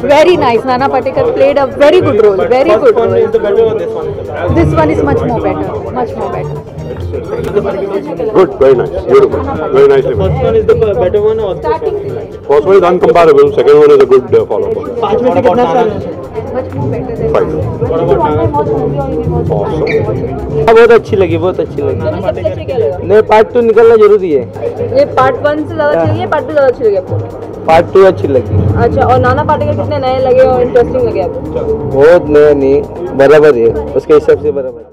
Very nice. Nana Patekar played a very good role. Very good role. Is the better or this one? This one is much more better. Much more better. Good, very nice, beautiful, very nicely made. First one is the better one or this one? First one is uncomparable, second one is a good follow-up. 5 में से कितना star? Much more better than 5. Awesome. बहुत अच्छी लगी, बहुत अच्छी लगी। सबसे अच्छी क्या लगा? नहीं, पार्ट 2 निकलना जरूरी है। ये पार्ट 1 से ज्यादा अच्छी लगी है, पार्ट 2 ज्यादा अच्छी लगी आपको? पार्ट 2 अच्छी लगी। अच्छा, और नाना पाटेकर कितने नए लगे और इंटरेस्टिंग लगे आपको? बहुत नया नहीं, बराबर है, उसके हिसाब से बराबर।